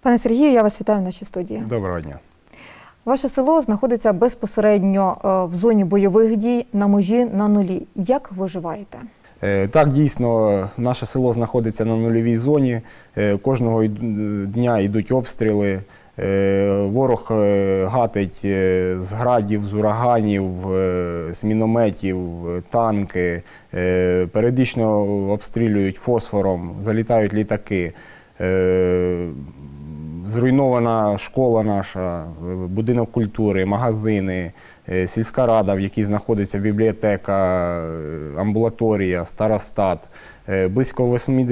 Пане Сергію, я вас вітаю в нашій студії. Доброго дня. Ваше село знаходиться безпосередньо в зоні бойових дій, на межі, на нулі. Як виживаєте? Так, дійсно, наше село знаходиться на нульовій зоні. Кожного дня йдуть обстріли. Ворог гатить з градів, з ураганів, з мінометів, танки. Періодично обстрілюють фосфором, залітають літаки. Зруйнована школа наша, будинок культури, магазини, сільська рада, в якій знаходиться бібліотека, амбулаторія, старостат. Близько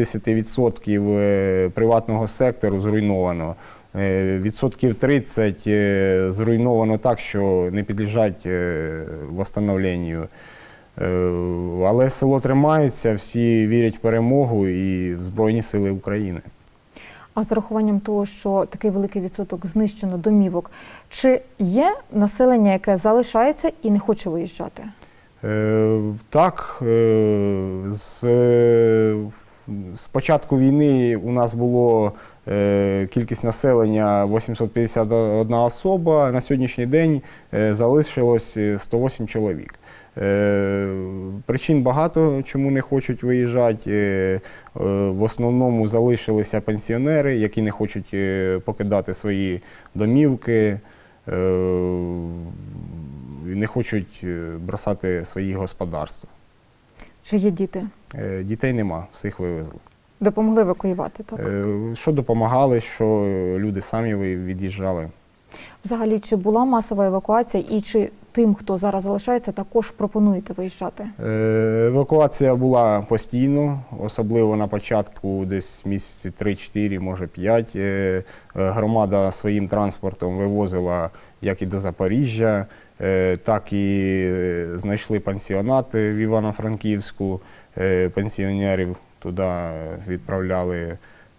80% приватного сектору зруйновано. Відсотків 30 зруйновано так, що не підлежать відновленню. Але село тримається, всі вірять в перемогу і в Збройні Сили України. А з урахуванням того, що такий великий відсоток знищено домівок, чи є населення, яке залишається і не хоче виїжджати? Так. З початку війни у нас було кількість населення 851 особа, на сьогоднішній день залишилось 108 чоловік. Причин багато, чому не хочуть виїжджати. В основному залишилися пенсіонери, які не хочуть покидати свої домівки, не хочуть бросати свої господарства. Чи є діти? Дітей нема, всіх вивезли. Допомогли евакуювати, так? Що допомагали, що люди самі від'їжджали. Взагалі, чи була масова евакуація і чи тим, хто зараз залишається, також пропонуєте виїжджати? Евакуація була постійно, особливо на початку, десь місяці 3-4, може 5. Громада своїм транспортом вивозила як і до Запоріжжя, так і знайшли пансіонат в Івано-Франківську, пенсіонерів туди відправляли.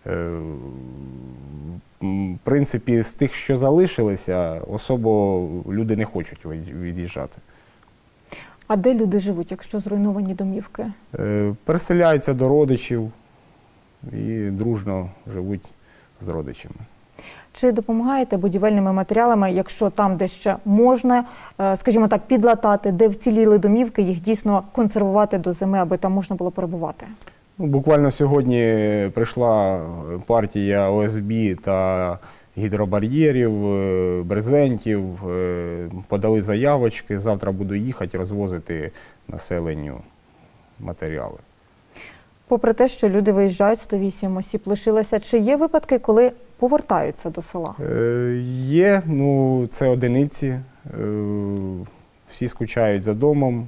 В принципі, з тих, що залишилися, особо люди не хочуть від'їжджати. А де люди живуть, якщо зруйновані домівки? Переселяються до родичів і дружно живуть з родичами. Чи допомагаєте будівельними матеріалами, якщо там, де ще можна, скажімо так, підлатати, де вціліли домівки, їх дійсно консервувати до зими, аби там можна було перебувати? Буквально сьогодні прийшла партія ОСБ та гідробар'єрів, брезентів, подали заявочки, завтра буду їхати розвозити населенню матеріали. Попри те, що люди виїжджають, 108 осіб лишилося, чи є випадки, коли повертаються до села? Є, це одиниці, всі скучають за домом,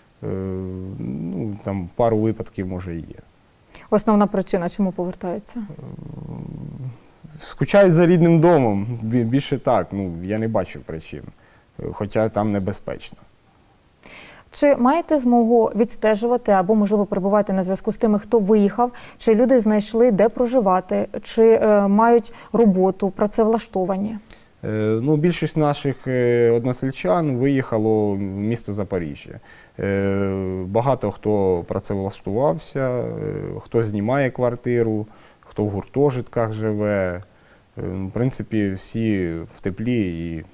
там пару випадків може і є. Основна причина, чому повертаються? Скучають за рідним домом, більше так, я не бачу причин, хоча там небезпечно. Чи маєте змогу відстежувати або, можливо, перебувати на зв'язку з тими, хто виїхав, чи люди знайшли, де проживати, чи мають роботу, працевлаштовані? Більшість наших односельчан виїхало в місто Запоріжжя. Багато хто працевлаштувався, хто знімає квартиру, хто в гуртожитках живе. В принципі, всі в теплі. І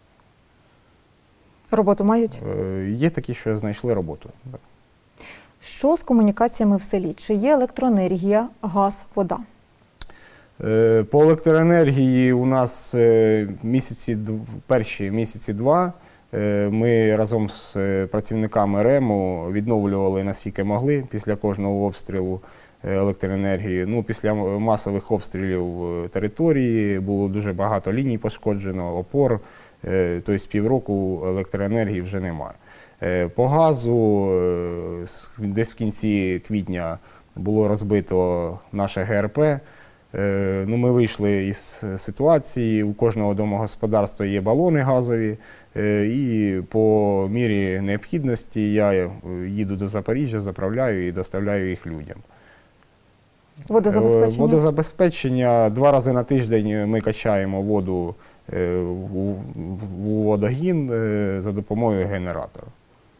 роботу мають? Є такі, що знайшли роботу. Що з комунікаціями в селі? Чи є електроенергія, газ, вода? По електроенергії у нас перші місяці 2 ми разом з працівниками РЕМу відновлювали наскільки могли після кожного обстрілу електроенергії. Після масових обстрілів території було дуже багато ліній пошкоджено, опор, тобто півроку електроенергії вже немає. По газу десь в кінці квітня було розбито наше ГРП. Ми вийшли із ситуації, у кожного домогосподарства є балони газові, і по мірі необхідності я їду до Запоріжжя, заправляю і доставляю їх людям. Водозабезпечення? Водозабезпечення 2 рази на тиждень ми качаємо воду у водогін за допомогою генератора.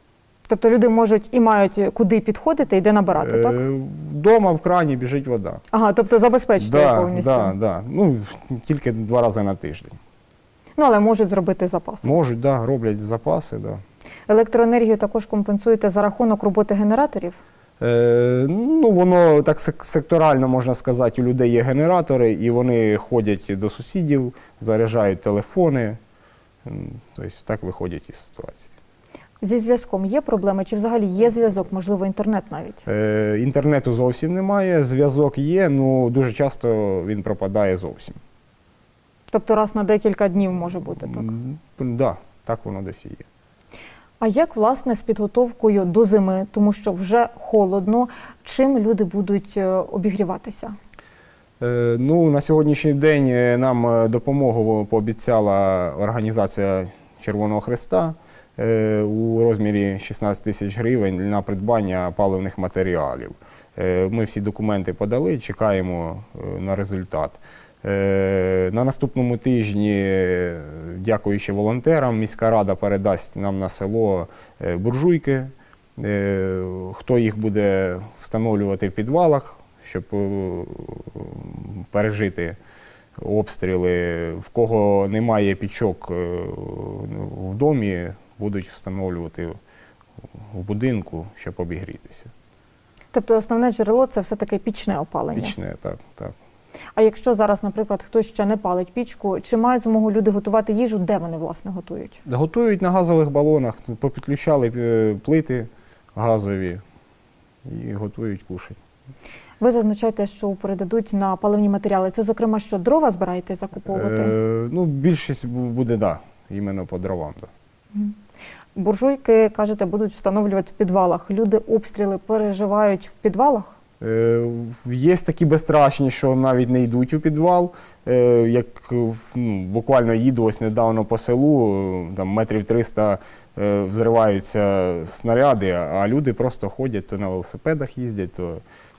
Тобто люди можуть і мають куди підходити і де набирати, так? Вдома в крані біжить вода. Ага, тобто забезпечити її повністю. Да. Ну, тільки 2 рази на тиждень. Ну, але можуть зробити запаси. Можуть, да, роблять запаси, да. Електроенергію також компенсуєте за рахунок роботи генераторів? Ну, воно так секторально, можна сказати, у людей є генератори, і вони ходять до сусідів, заряджають телефони. Тобто так виходять із ситуації. Зі зв'язком є проблеми? Чи взагалі є зв'язок, можливо, інтернет навіть? Інтернету зовсім немає, зв'язок є, але дуже часто він пропадає зовсім. Тобто раз на декілька днів може бути, так? Да, так воно десь і є. А як, власне, з підготовкою до зими? Тому що вже холодно. Чим люди будуть обігріватися? Ну, на сьогоднішній день нам допомогу пообіцяла організація Червоного Хреста у розмірі 16 тисяч гривень на придбання паливних матеріалів. Ми всі документи подали, чекаємо на результат. На наступному тижні, дякуючи волонтерам, міська рада передасть нам на село буржуйки. Хто їх буде встановлювати в підвалах, щоб пережити обстріли. В кого немає пічок в домі, будуть встановлювати в будинку, щоб обігрітися. Тобто основне джерело – це все-таки пічне опалення? Пічне, так, так. А якщо зараз, наприклад, хтось ще не палить пічку, чи мають змогу люди готувати їжу, де вони, власне, готують? Готують на газових балонах, попідключали плити газові і готують, кушать. Ви зазначаєте, що передадуть на паливні матеріали. Це, зокрема, що дрова збираєтесь закуповувати? Ну, більшість буде, да, іменно по дровам. Да. Буржуйки, кажете, будуть встановлювати в підвалах. Люди обстріли переживають в підвалах? Є такі безстрашні, що навіть не йдуть у підвал. Як буквально їду ось недавно по селу, там метрів 300 взриваються снаряди, а люди просто ходять, то на велосипедах їздять, то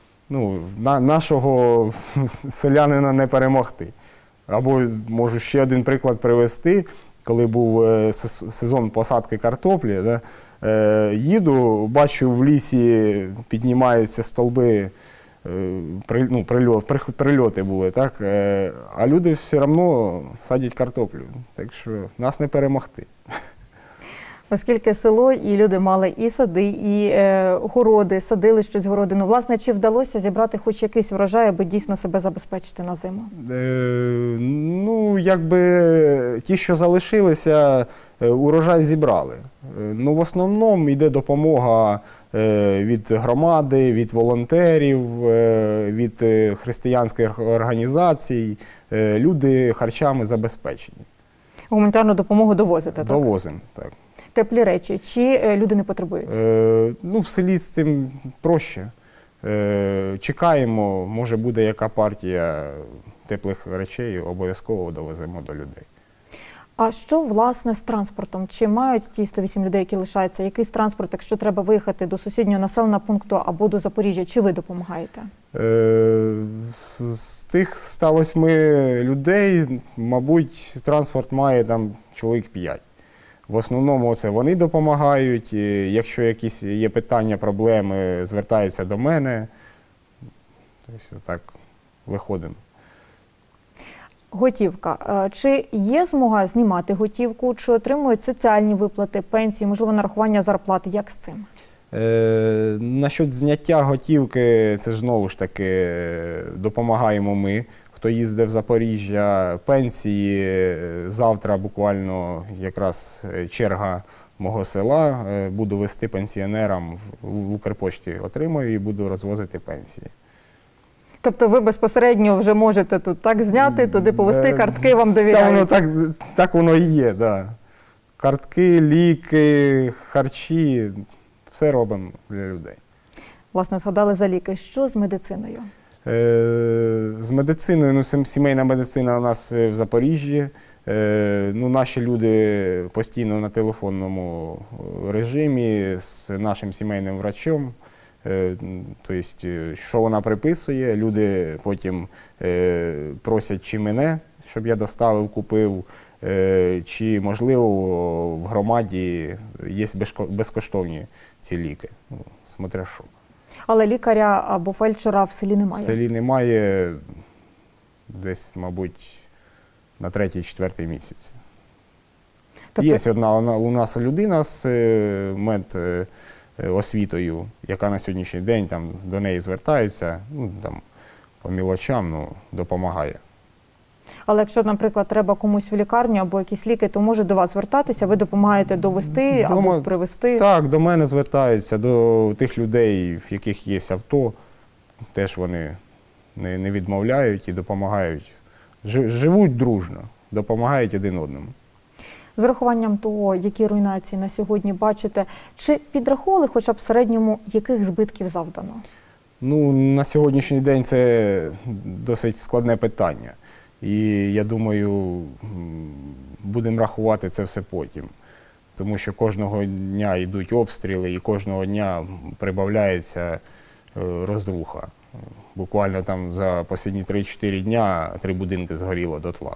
нашого селянина не перемогти. Або можу ще один приклад привести, коли був сезон посадки картоплі, да, їду, бачу, в лісі піднімаються стовби, прильоти були, так? А люди все одно садять картоплю, так що нас не перемогти. Оскільки село і люди мали і сади, і городи, садили щось городину. Власне, чи вдалося зібрати хоч якийсь врожай, аби дійсно себе забезпечити на зиму? Ну, якби ті, що залишилися, урожай зібрали. Ну, в основному йде допомога від громади, від волонтерів, від християнських організацій. Люди харчами забезпечені. Гуманітарну допомогу довозите, так? Довозимо, так. Теплі речі. Чи люди не потребують? Ну, в селі з цим проще. Чекаємо, може буде яка партія теплих речей, обов'язково довеземо до людей. А що, власне, з транспортом? Чи мають ті 108 людей, які лишаються, якийсь транспорт, якщо треба виїхати до сусіднього населеного пункту або до Запоріжжя? Чи ви допомагаєте? З тих 108 людей, мабуть, транспорт має там чоловік 5. В основному це вони допомагають. Якщо якісь є питання, проблеми, звертаються до мене. Тобто так виходимо. Готівка. Чи є змога знімати готівку? Чи отримують соціальні виплати, пенсії, можливо, нарахування зарплати? Як з цим? Насчет зняття готівки, це ж знову ж таки допомагаємо ми. Хто їздив в Запоріжжя, пенсії, завтра буквально якраз черга мого села, буду вести пенсіонерам, в Укрпошті отримаю і буду розвозити пенсії. Тобто ви безпосередньо вже можете тут так зняти, туди повести, картки вам довіряють? Так воно і є, так. Да. Картки, ліки, харчі, все робимо для людей. Власне, згадали за ліки. Що з медициною? З медициною, ну, сімейна медицина у нас в Запоріжжі. Ну, наші люди постійно на телефонному режимі з нашим сімейним врачом. Тобто, що вона приписує, люди потім просять чи мене, щоб я доставив, купив. чи, можливо, в громаді є безкоштовні ці ліки. Ну, смотря що. Але лікаря або фельдшера в селі немає? В селі немає десь, мабуть, на 3-4 місяці. Тобто... Є одна у нас людина з медосвітою, яка на сьогоднішній день там, до неї звертається, ну, там, по мілочам, ну, допомагає. Але якщо, наприклад, треба комусь в лікарню або якісь ліки, то може до вас звертатися, ви допомагаєте довести або привезти? Так, до мене звертаються, до тих людей, в яких є авто, теж вони не відмовляють і допомагають. Живуть дружно, допомагають один одному. З урахуванням того, які руйнації на сьогодні бачите, чи підраховували хоча б в середньому, яких збитків завдано? Ну, на сьогоднішній день це досить складне питання. І я думаю, будемо рахувати це все потім. Тому що кожного дня йдуть обстріли і кожного дня прибавляється розруха. Буквально там за останні 3-4 дня 3 будинки згоріло дотла.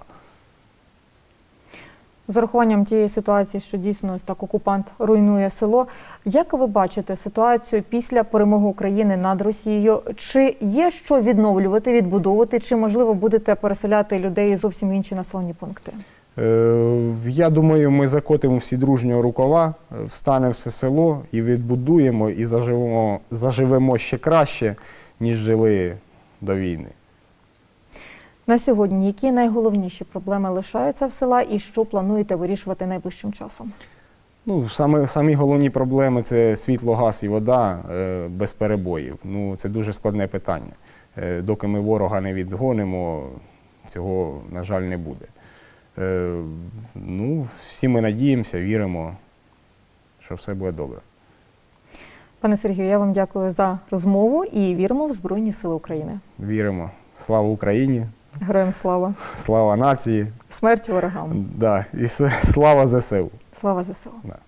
З урахуванням тієї ситуації, що дійсно ось так окупант руйнує село, як ви бачите ситуацію після перемоги України над Росією? Чи є що відновлювати, відбудовувати, чи, можливо, будете переселяти людей зовсім в інші населені пункти? Я думаю, ми закотимо всі дружньо рукава, встане все село і відбудуємо, і заживемо ще краще, ніж жили до війни. На сьогодні які найголовніші проблеми лишаються в села і що плануєте вирішувати найближчим часом? Ну, самі головні проблеми – це світло, газ і вода без перебоїв. Ну, це дуже складне питання. Доки ми ворога не відгонимо, цього, на жаль, не буде. Ну, всі ми надіємося, віримо, що все буде добре. Пане Сергію, я вам дякую за розмову і віримо в Збройні Сили України. Віримо. Слава Україні! Героям слава! Слава нації! Смерть ворогам! Да, і слава ЗСУ! Слава ЗСУ! Да.